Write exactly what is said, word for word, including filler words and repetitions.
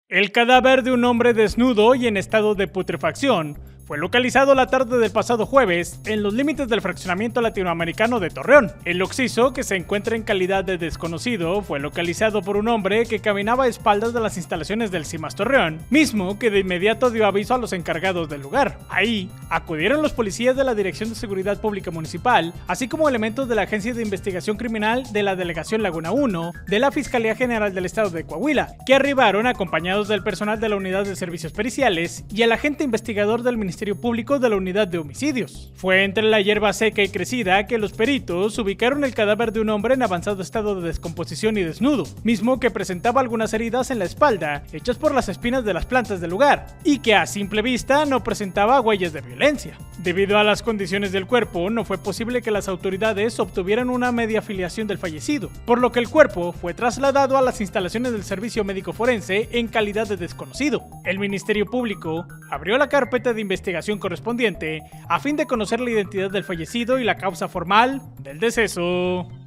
El cadáver de un hombre desnudo y en estado de putrefacción fue localizado la tarde del pasado jueves en los límites del fraccionamiento latinoamericano de Torreón. El occiso, que se encuentra en calidad de desconocido, fue localizado por un hombre que caminaba a espaldas de las instalaciones del CIMAS Torreón, mismo que de inmediato dio aviso a los encargados del lugar. Ahí acudieron los policías de la Dirección de Seguridad Pública Municipal, así como elementos de la Agencia de Investigación Criminal de la Delegación Laguna uno, de la Fiscalía General del Estado de Coahuila, que arribaron acompañados del personal de la Unidad de Servicios Periciales y el agente investigador del Ministerio Público de la Unidad de Homicidios. Fue entre la hierba seca y crecida que los peritos ubicaron el cadáver de un hombre en avanzado estado de descomposición y desnudo, mismo que presentaba algunas heridas en la espalda hechas por las espinas de las plantas del lugar, y que a simple vista no presentaba huellas de violencia. Debido a las condiciones del cuerpo, no fue posible que las autoridades obtuvieran una media filiación del fallecido, por lo que el cuerpo fue trasladado a las instalaciones del Servicio Médico Forense en calidad de desconocido. El Ministerio Público abrió la carpeta de investigación correspondiente a fin de conocer la identidad del fallecido y la causa formal del deceso.